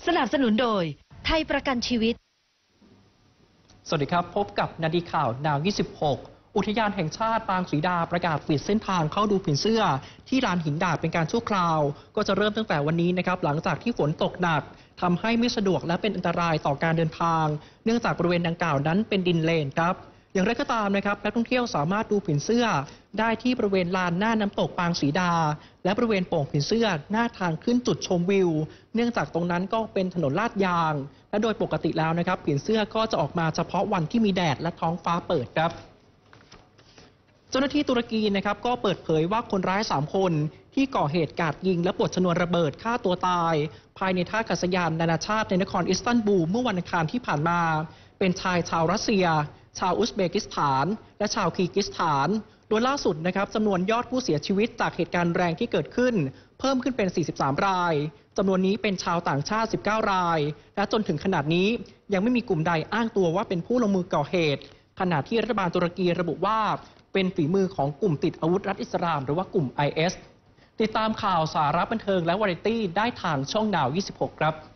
สนับสนุนโดยไทยประกันชีวิตสวัสดีครับพบกับนาดีข่าวนาว 26 อุทยานแห่งชาติปางศรีดาประกาศปิดเส้นทางเข้าดูผีเสื้อที่ลานหินดาดเป็นการชั่วคราวก็จะเริ่มตั้งแต่วันนี้นะครับหลังจากที่ฝนตกหนักทำให้ไม่สะดวกและเป็นอันตรายต่อการเดินทางเนื่องจากบริเวณดังกล่าวนั้นเป็นดินเลนครับอย่างไรก็ตามนะครับนักท่องเที่ยวสามารถดูผีเสื้อได้ที่บริเวณลานหน้าน้ำตกปางศรีดาและบริเวณโป่งผีเสื้อหน้าทางขึ้นจุดชมวิวเนื่องจากตรงนั้นก็เป็นถนนลาดยางและโดยปกติแล้วนะครับผีเสื้อก็จะออกมาเฉพาะวันที่มีแดดและท้องฟ้าเปิดครับเจ้าหน้าที่ตุรกีนะครับก็เปิดเผยว่าคนร้าย3 คนที่ก่อเหตุกราดยิงและปลดชนวนระเบิดฆ่าตัวตายภายในท่าอากาศยานนานาชาติในนครอิสตันบูลเมื่อวันอังคารที่ผ่านมาเป็นชายชาวรัสเซียชาวอุซเบกิสถานและชาวคีร์กิสถานโดยล่าสุดนะครับจำนวนยอดผู้เสียชีวิตจากเหตุการณ์แรงที่เกิดขึ้นเพิ่มขึ้นเป็น43 รายจำนวนนี้เป็นชาวต่างชาติ19 รายและจนถึงขนาดนี้ยังไม่มีกลุ่มใดอ้างตัวว่าเป็นผู้ลงมือก่อเหตุขณะที่รัฐบาลตุรกีระบุว่าเป็นฝีมือของกลุ่มติดอาวุธรัฐอิสลามหรือว่ากลุ่ม IS ติดตามข่าวสาระบันเทิงและวาไรตี้ได้ทางช่องนาว 26 ครับ